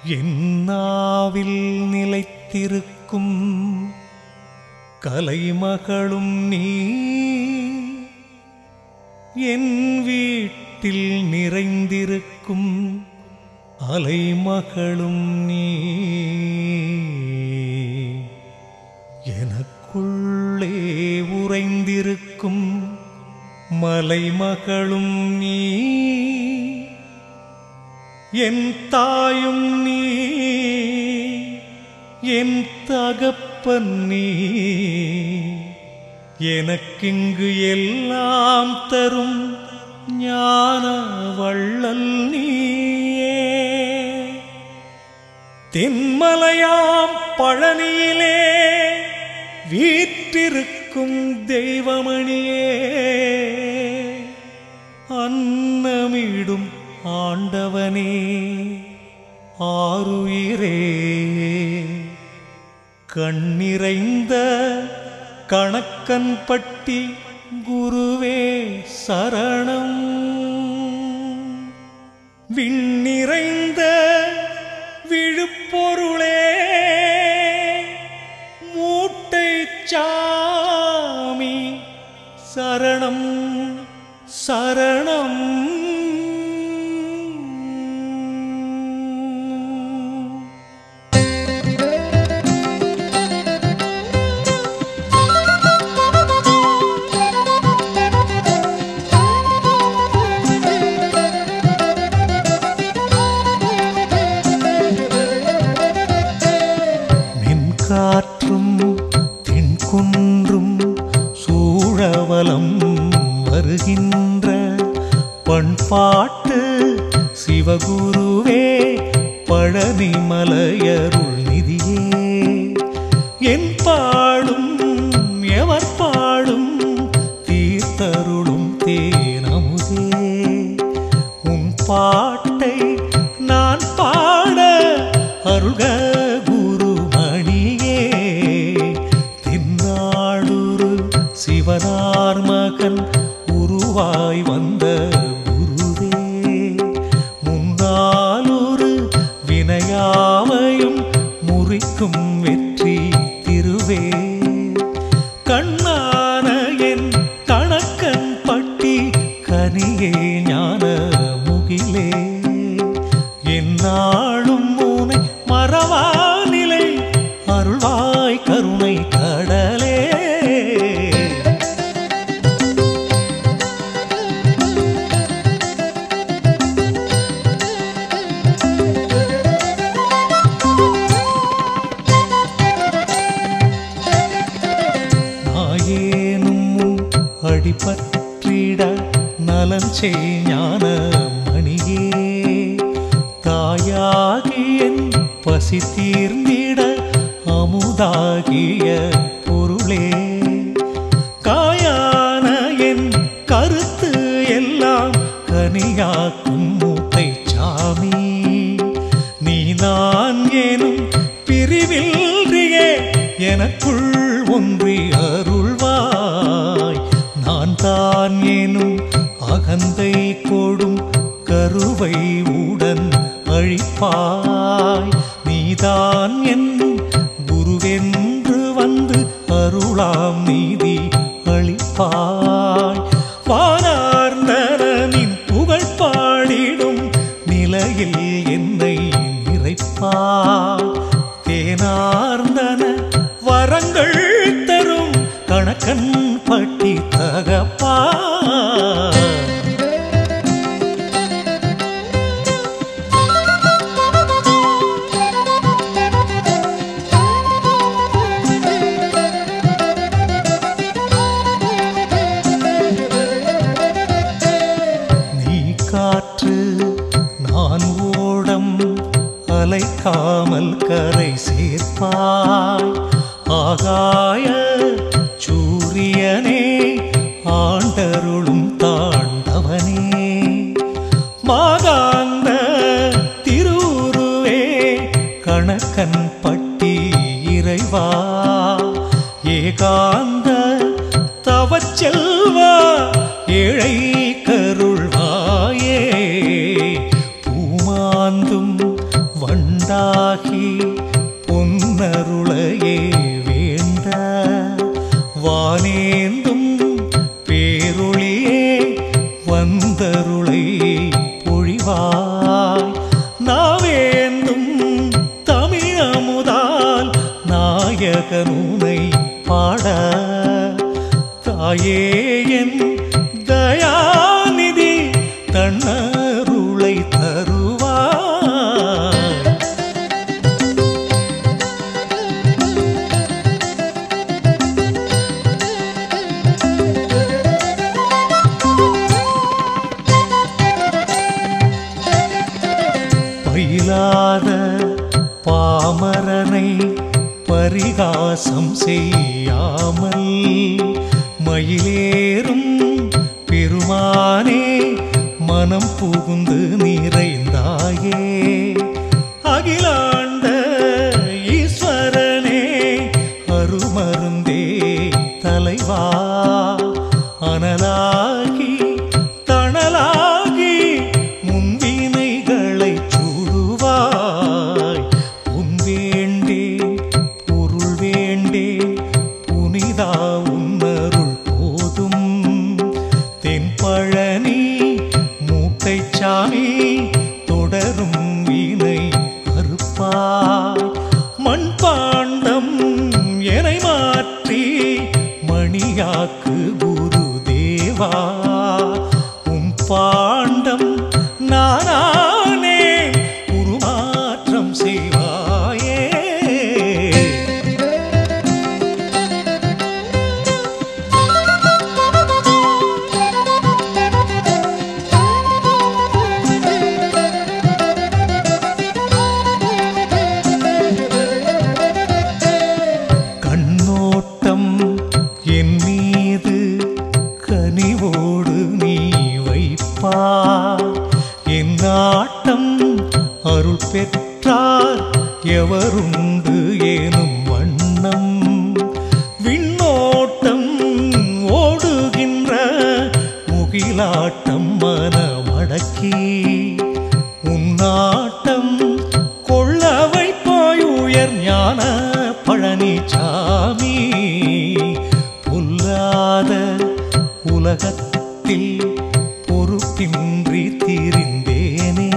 என்னாவில் நிலைத்திருக்கும் கலைமகளும் நீ, என் வீட்டில் நிறைந்திருக்கும் அலைமகளும் நீ, எனக்குள்ளே உறைந்திருக்கும் மலைமகளும் நீ, என் தாயும் நீ, என் தகப்பன் நீ, எனக்கிங்கு எல்லாம் தரும் ஞான வள்ளல் நீயே. தென்மலையாம் பழனியிலே வீற்றிருக்கும் தெய்வமணியே, அன்னமிடும் ஆண்டவனே ஆருயிரே, கண்ணிறைந்த கணக்கன்பட்டி குருவே சரணம். விண்ணிறைந்த விழுப்பொருளே மூட்டை சாமி சரணம் சரணம். காற்றும் தென்குன்றும் சூழவலம் வருகின்ற பண்பாட்டு சிவகுருவே, பழனி மலையருள் நிதியே, என் பாடும் எவர் பாடும் தீர்த்தருளும் தேனமுதே, உன் பாட்டை நான் பாட அருள்க சிவனார் மகன் உருவாய் வந்த குருவே, முன்னாலொரு வினையாவையும் முறிக்கும் வெற்றி திருவே, கண்ணான என் கணக்கன் பட்டி கனியே ஞான முகிலே, என்னாலும் மூனை மறவா நிலை அருள்வாய் கருணை கடலே. அடிபற்றிட நலன் செய்ஞான மணியே, தாயாகிய பசி தீர்ந்திட அமுதாகிய பொருளே, காயான என் கருத்து எல்லாம் கனியாக்கும் மூட்டை சாமி, நீ நான் எனும் பிரிவில்றியே எனக்குள் ஒன்றி அருள்வாய், நான் தான் எனும் அகந்தை கொடும் கருவை உடன் அழிப்பாய், நீதான் என் குருவென்று வந்து அருளாம் நீதி அளிப்பாய், வானார்ந்தனின் புகழ் பாடிடும் நிலையில் என்னை நிறைப்பாய், தேனார்ந்தன வரங்கள் தரும் கணக்கன் பட்டி தகப்பா. நீ காற்று நான் ஓடம் அலைக்காமல் கரை சேர்ப்பாய், ஆகாய சூரியனே ஆண்டருளும் தாண்டவனே, மாகாந்த திருவுருவே கணக்கன் பட்டி இறைவா, ஏகாந்த தவச்செல்வா ஏழை கருள்வாயே, பூமாந்தும் வண்டா தன்னருளை தருவாய். பயிலாத பாமரனை பரிகாசம் செய்யாமல் மயிலேறும் பெருமானே மனம் புகுந்து நிறைந்தாயே. அகிலாண்ட ஈஸ்வரனே அருமருந்தே தலைவா, அனலாகி தணலாகி முன்வினைகளை சூடுவாய். உன் வேண்டேன் பொருள் வேண்டேன் புனிதா உன்னருள் போதும். தென்பழனி மூட்டை சாமி தொடரும் வினை அறுப்பாய். மண் பாண்டம் எனை மாற்றி மணியாக்கு குருதேவா. உன் பாண்டம் நானே உருமாற்றம் செய்வாயே. கண்ணோட்டம் என் மீது கனிவோடு நீ வைப்பார். என் நாட்டம் அருள் பெற்றார் எவருண்டு எனும் வண்ணம். விண்ணோட்டம் ஓடுகின்ற முகிலாட்டம் மனமடக்கி உன்னாட்டம் கொள்ள வைப்பாய் உயர் ஞான பழனிசாமி. பொல்லாத உலகத்தில் பொறுப்பின்றி திரிந்தேனே.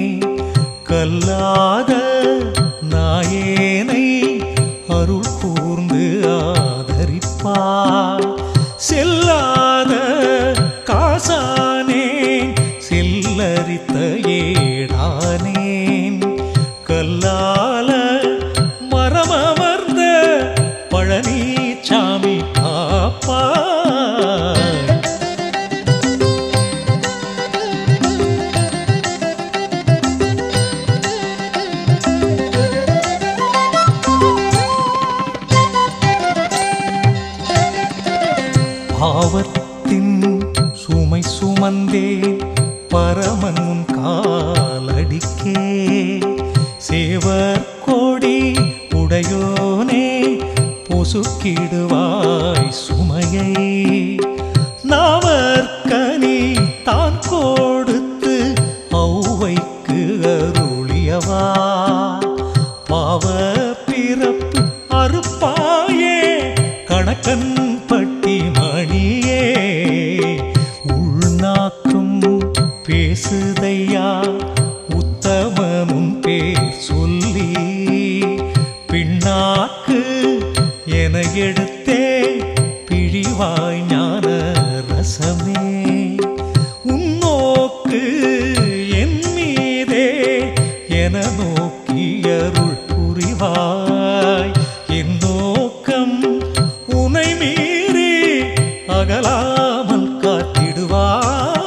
கல்லாத நாயேனை அருள் கூர்ந்து ஆதரிப்பாய். செல்லாத காசானேன் செல்லரித்த ஏடானேன். கல்லால மரமமர்ந்த பழனிசாமி காப்பாய். பாவத்தின் சுமை சுமந்தே பரமன் உன் காலடிக்கே. சேவர் கோடி உடையோனே பொசுக்கிடுவாய் சுமையை. நாவற்கனி தான் கொடுத்து ஔவைக்கு அருளியவா. பாவ பிறப்பு அறுப்பாயே கணக்கன் பட்டி மணியே. உள்நாக்கும் பேசுதையா உத்தமனும் பேர் சொல்லி. பின்னாக்கு என எடுத்தே பிழிவாய் ஞான ரசமே. உன்னோக்கு என் மீதே என நோக்கி அருள் புரிவாய். என் நோக்கம் உனை மீறி அகலாமல் காத்திடுவாய்.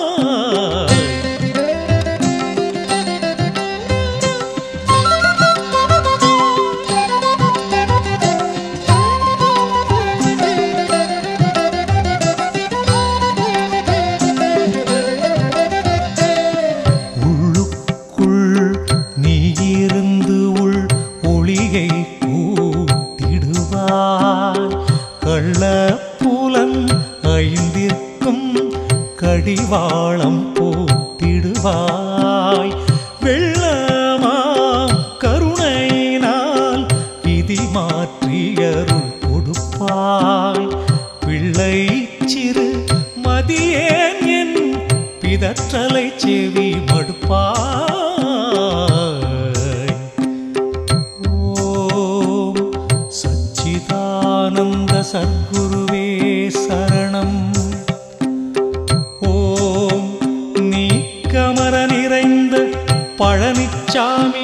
உள்ளுக்குள் நீ இருந்து உள் ஒளியை கூட்டிடுவாய். கள்ள புலன் ஐந்திற்கும் கடிவாளம் போட்டிடுவாய். வெள்ளமாம் கருணையினால் விதி மாற்றி அருள் கொடுப்பாய். பிள்ளை சிறு மதியேன் என் பிதற்றலை செவி மடுப்பாய். ஓம் சச்சிதானந்த சத்குருவே சரணம். ஓம் நீக்க பழனிச்சாமி